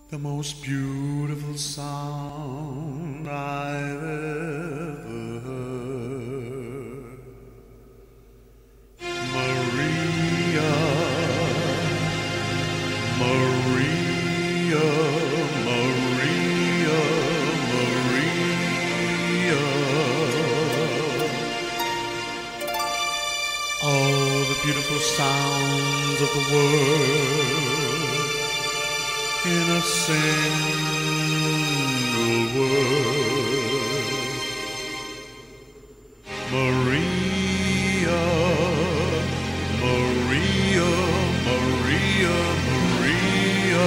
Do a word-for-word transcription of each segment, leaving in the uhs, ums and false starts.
The most beautiful sound I've ever heard. Maria, Maria, Maria, Maria. All the beautiful sounds of the world in a single word. Maria, Maria, Maria, Maria,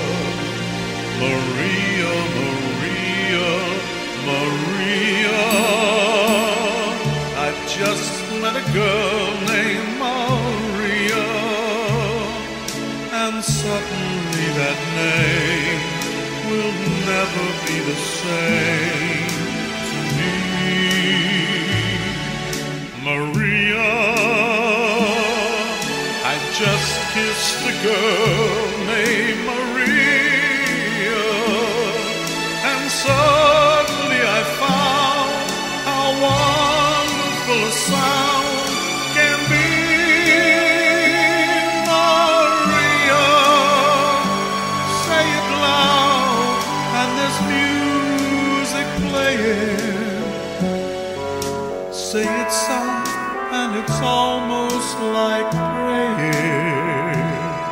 Maria, Maria, Maria. I've just met a girl named Maria, and suddenly that name will never be the same to me. Maria, I just kissed a girl named Maria, and suddenly I found how wonderful a sound can be. Maria, say it loud, and there's music playing. Say it soft, and it's almost like praying.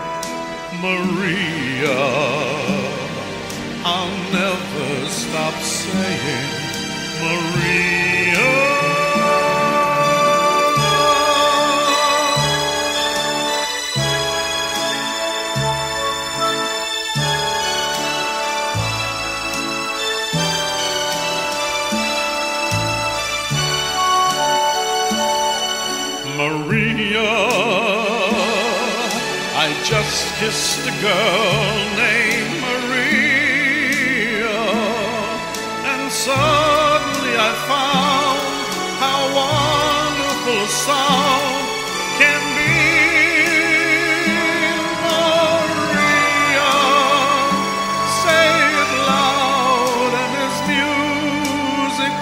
Maria, I'll never stop saying Maria. Maria, I just kissed a girl named Maria, and suddenly I found how wonderful a sound can be. Maria, say it loud, and there's music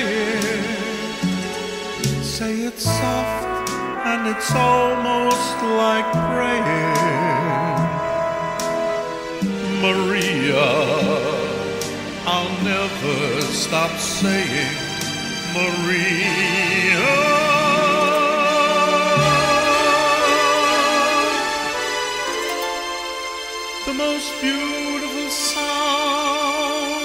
playing. Say it soft, and it's almost like praying. Maria, I'll never stop saying Maria. The most beautiful sound